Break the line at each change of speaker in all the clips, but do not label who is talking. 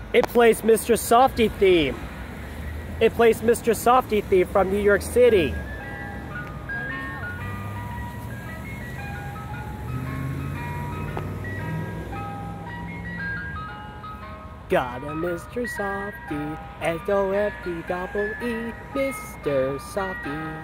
It plays Mister Softee theme. It plays Mister Softee theme from New York City. Got a Mister Softee, S-O-F-T-E-E, Mister Softee.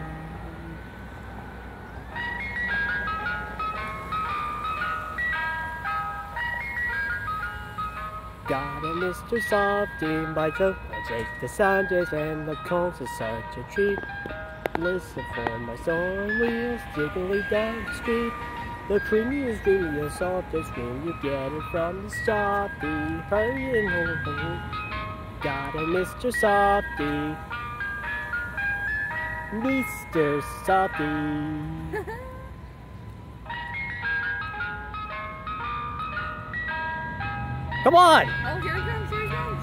Got a Mister Softee, my joke, I take the Sundays and the cones is such a treat. Listen for my soaring wheels, jiggly down the street. The creamiest, dreamiest, softest cream, you get it from the Softee. Hurry and hold. Got a Mister Softee, Mister Softee. Come on!
Oh, here he comes, here he comes.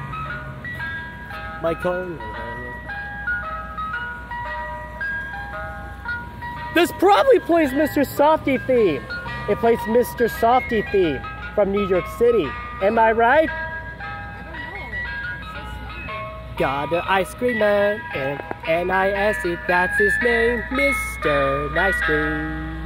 My cone. This probably plays Mister Softee theme. It plays Mister Softee theme from New York City. Am I right?
I don't know. So smart.
Got an ice cream man, and N-I-S-E, that's his name, Mr. Ice Cream.